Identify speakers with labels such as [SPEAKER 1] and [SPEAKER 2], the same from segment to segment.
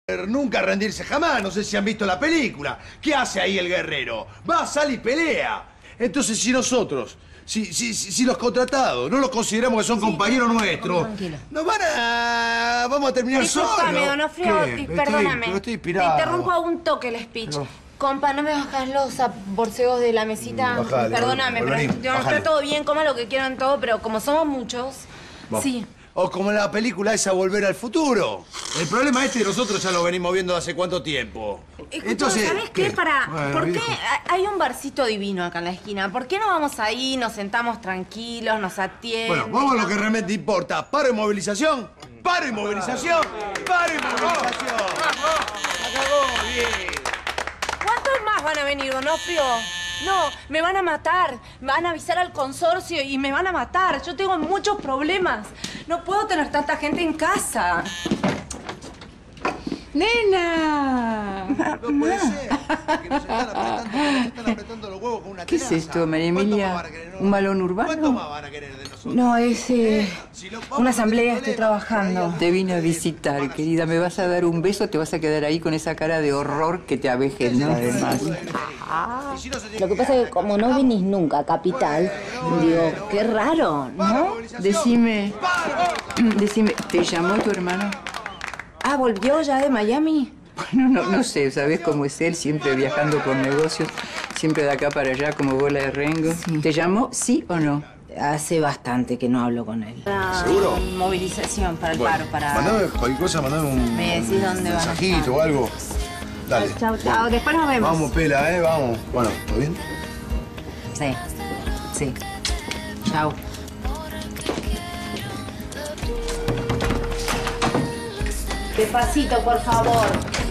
[SPEAKER 1] Nunca rendirse jamás, no sé si han visto la película. ¿Qué hace ahí el guerrero? Va, sale y pelea. Entonces, si nosotros, si los contratados no los consideramos que son compañeros nuestros,
[SPEAKER 2] tranquilo.
[SPEAKER 1] vamos a terminar solos.
[SPEAKER 2] Disculpame, Donofrio, perdóname.
[SPEAKER 1] Pero estoy inspirado.
[SPEAKER 2] Te interrumpo a un toque el speech.
[SPEAKER 1] Pero...
[SPEAKER 2] Compa, ¿no me bajás los borseos de la mesita?
[SPEAKER 1] Bajale,
[SPEAKER 2] Perdóname, pero está todo bien, coma lo que quieran todo, pero como somos muchos,
[SPEAKER 1] vamos.
[SPEAKER 2] sí.
[SPEAKER 1] O como en la película esa Volver al Futuro. El problema nosotros ya lo venimos viendo hace cuánto tiempo.
[SPEAKER 2] Entonces, ¿sabes qué?
[SPEAKER 1] Bueno,
[SPEAKER 2] ¿Por
[SPEAKER 1] viejo.
[SPEAKER 2] qué hay un barcito divino acá en la esquina? ¿Por qué no vamos ahí, nos sentamos tranquilos, nos atienden?
[SPEAKER 1] Bueno, vamos a lo que realmente importa. ¿Paro y movilización? ¡Paro y movilización! ¡Paro y movilización! ¡Acabó! Bien.
[SPEAKER 2] ¿Cuántos más van a venir, Donofrio? No, me van a matar. Van a avisar al consorcio y me van a matar. Yo tengo muchos problemas. No puedo tener tanta gente en casa.
[SPEAKER 3] ¡Nena!
[SPEAKER 1] No puede ser. Que nos están apretando los huevos con una
[SPEAKER 3] ¿Qué es
[SPEAKER 1] tenaza.
[SPEAKER 3] esto, María
[SPEAKER 1] ¿Cuánto
[SPEAKER 3] Emilia?
[SPEAKER 1] más van a querer, no?
[SPEAKER 3] ¿Un balón urbano?
[SPEAKER 1] ¿Cuánto más van a querer de nosotros?
[SPEAKER 2] No, es
[SPEAKER 1] Si lo- vamos
[SPEAKER 2] una
[SPEAKER 1] a
[SPEAKER 2] asamblea,
[SPEAKER 1] tener
[SPEAKER 2] estoy
[SPEAKER 1] problemas,
[SPEAKER 2] trabajando.
[SPEAKER 1] por ahí
[SPEAKER 3] Te vine a visitar, querida. ¿Me vas a dar un beso o te vas a quedar ahí con esa cara de horror que te avejenta, además?
[SPEAKER 1] Y si no se tiene
[SPEAKER 2] Lo que pasa es que como no vinís nunca a Capital, digo, qué raro, ¿no?
[SPEAKER 3] Decime, ¿te llamó tu hermano?
[SPEAKER 2] Ah, ¿volvió ya de Miami?
[SPEAKER 3] Bueno, no sé, ¿sabes cómo es él? Siempre viajando por negocios, siempre de acá para allá como bola de rengo.
[SPEAKER 2] Sí.
[SPEAKER 3] ¿Te llamó, sí o no?
[SPEAKER 2] Hace bastante que no hablo con él.
[SPEAKER 1] ¿Seguro?
[SPEAKER 2] Movilización para el paro, para...
[SPEAKER 1] Mandame cualquier cosa, mandame un
[SPEAKER 2] Me decís dónde vas a
[SPEAKER 1] mensajito
[SPEAKER 2] estar.
[SPEAKER 1] o algo. Dale.
[SPEAKER 2] Chau, chau. Después nos vemos.
[SPEAKER 1] Vamos, pela, vamos. Bueno, ¿todo bien?
[SPEAKER 2] Sí, sí. Chau. Despacito, por favor.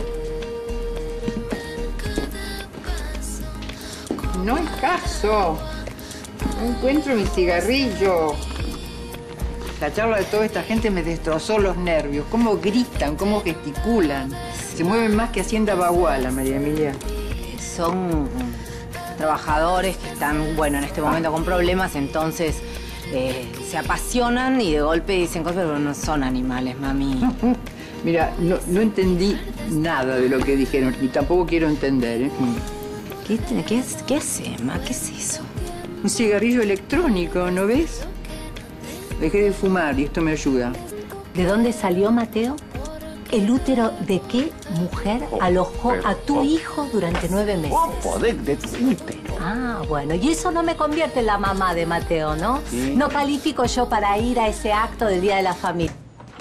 [SPEAKER 3] No hay caso. No encuentro mi cigarrillo. La charla de toda esta gente me destrozó los nervios. Cómo gritan, cómo gesticulan. Se mueven más que Hacienda Baguala, María Emilia.
[SPEAKER 2] Son trabajadores que están, bueno, en este momento con problemas, entonces se apasionan y de golpe dicen cosas, pero no son animales, mami.
[SPEAKER 3] Mira, no entendí nada de lo que dijeron y tampoco quiero entender, ¿eh?
[SPEAKER 2] ¿Qué es, Emma? ¿Qué es eso?
[SPEAKER 3] Un cigarrillo electrónico, ¿no ves? Dejé de fumar y esto me ayuda.
[SPEAKER 4] ¿De dónde salió, Mateo? ¿El útero de qué mujer alojó a tu hijo durante 9 meses?
[SPEAKER 5] Poder de tu útero.
[SPEAKER 4] Ah, bueno. Y eso no me convierte en la mamá de Mateo, ¿no?
[SPEAKER 5] Sí.
[SPEAKER 4] No califico yo para ir a ese acto del Día de la Familia.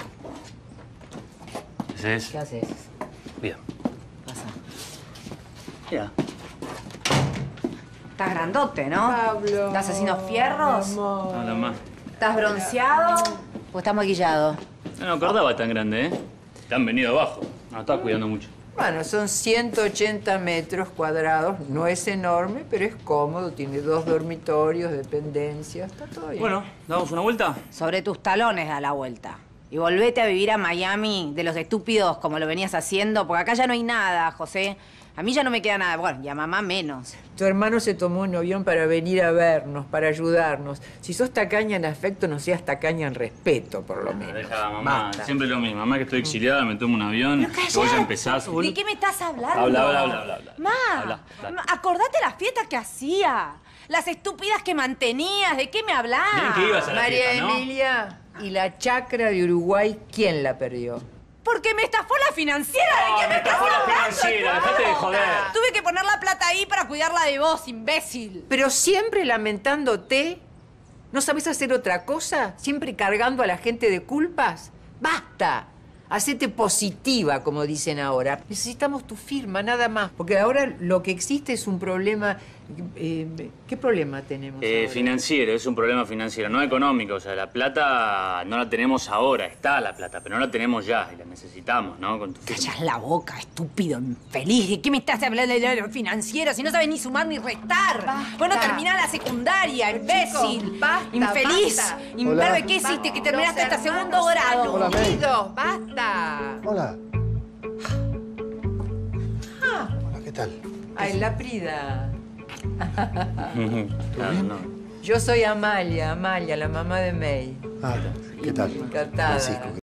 [SPEAKER 5] ¿Ese es?
[SPEAKER 2] ¿Qué haces?
[SPEAKER 5] Bien.
[SPEAKER 2] Pasa.
[SPEAKER 5] Ya.
[SPEAKER 2] Estás grandote, ¿no?
[SPEAKER 3] Pablo.
[SPEAKER 2] ¿Estás haciendo fierros?
[SPEAKER 5] Nada más.
[SPEAKER 2] ¿Estás bronceado? ¿O estás maquillado?
[SPEAKER 5] No me acordaba tan grande, ¿eh? Te han venido abajo. No estabas cuidando mucho.
[SPEAKER 3] Bueno, son 180 metros cuadrados. No es enorme, pero es cómodo. Tiene 2 dormitorios, dependencias. Está todo bien.
[SPEAKER 5] Bueno, ¿damos una vuelta?
[SPEAKER 2] Sobre tus talones da la vuelta. Y volvete a vivir a Miami de los estúpidos como lo venías haciendo, porque acá ya no hay nada, José. A mí ya no me queda nada. Bueno, y a mamá menos.
[SPEAKER 3] Tu hermano se tomó un avión para venir a vernos, para ayudarnos. Si sos tacaña en afecto, no seas tacaña en respeto, por lo menos.
[SPEAKER 5] Deja, mamá.
[SPEAKER 3] Basta.
[SPEAKER 5] Siempre lo mismo. Mamá que estoy exiliada, me tomo un avión.
[SPEAKER 2] Pero
[SPEAKER 5] Que
[SPEAKER 2] callate.
[SPEAKER 5] vos ya empezás.
[SPEAKER 2] ¿De qué me estás hablando?
[SPEAKER 5] Habla.
[SPEAKER 2] Ma,
[SPEAKER 5] Habla, dale.
[SPEAKER 2] acordate las fiestas que hacía. Las estúpidas que mantenías. ¿De qué me hablás?
[SPEAKER 5] Bien que ibas a la
[SPEAKER 3] María
[SPEAKER 5] fiesta, ¿no?
[SPEAKER 3] Emilia, ¿y la chacra de Uruguay quién la perdió?
[SPEAKER 2] Porque me estafó la financiera. ¿De qué me estás
[SPEAKER 5] estafó la
[SPEAKER 2] hablando?
[SPEAKER 5] financiera, dejate de joder.
[SPEAKER 2] Tuve que poner la plata ahí para cuidarla de vos, imbécil.
[SPEAKER 3] Pero siempre lamentándote. ¿No sabes hacer otra cosa? ¿Siempre cargando a la gente de culpas? ¡Basta! Hacete positiva, como dicen ahora. Necesitamos tu firma, nada más. Porque ahora lo que existe es un problema... ¿Qué problema tenemos ahora?
[SPEAKER 5] Financiero, es un problema financiero, no económico. O sea, la plata no la tenemos ahora. Está la plata, pero no la tenemos ya y la necesitamos, ¿no? Con tu firma.
[SPEAKER 2] Callás la boca, estúpido, infeliz. ¿De qué me estás hablando de lo financiero si no sabes ni sumar ni restar?
[SPEAKER 3] Basta.
[SPEAKER 2] Bueno, terminá la secundaria, imbécil.
[SPEAKER 3] Chicos, basta,
[SPEAKER 2] infeliz.
[SPEAKER 3] basta.
[SPEAKER 2] Imberbe, ¿qué hiciste? Que terminaste hasta segundo grado.
[SPEAKER 1] Hola, May.
[SPEAKER 3] Unidos, basta.
[SPEAKER 1] Hola. Hola, ¿qué tal?
[SPEAKER 3] Ay, la Prida.
[SPEAKER 5] Claro, no.
[SPEAKER 3] Yo soy Amalia, la mamá de May.
[SPEAKER 1] Ah, ¿qué tal?
[SPEAKER 3] Encantada.
[SPEAKER 1] Francisco.